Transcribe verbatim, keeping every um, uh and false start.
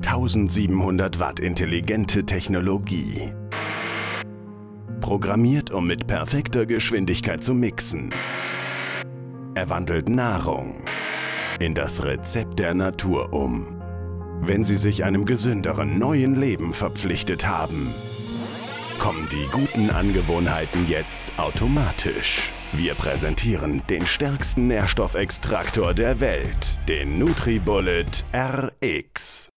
eintausendsiebenhundert Watt intelligente Technologie. Programmiert, um mit perfekter Geschwindigkeit zu mixen. Er wandelt Nahrung in das Rezept der Natur um. Wenn Sie sich einem gesünderen, neuen Leben verpflichtet haben, kommen die guten Angewohnheiten jetzt automatisch. Wir präsentieren den stärksten Nährstoffextraktor der Welt, den NutriBullet R X.